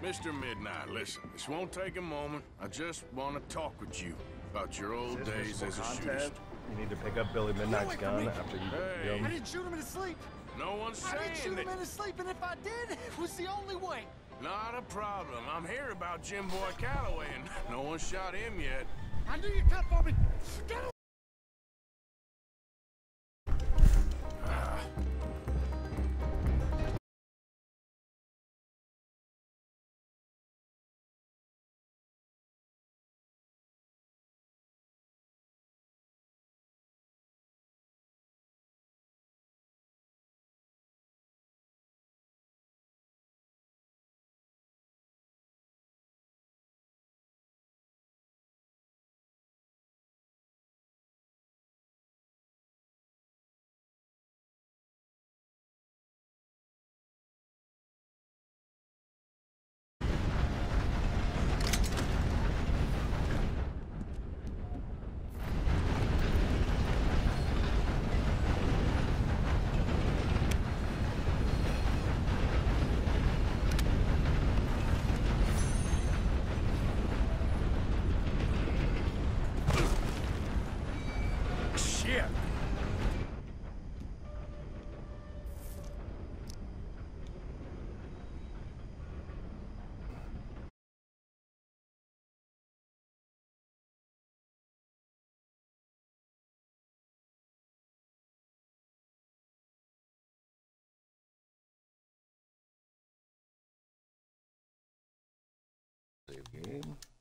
Mr. Midnight, listen, this won't take a moment. I just want to talk with you about your old days as a shooter. You need to pick up Billy Midnight's gun after you Hey. him. I didn't shoot him in his sleep. No one's saying I didn't shoot him that. in his sleep, and if I did, it was the only way. Not a problem. I'm here about Jim Boy Calloway, and no one shot him yet. I knew you'd come for me. Get away. Shit! Save game.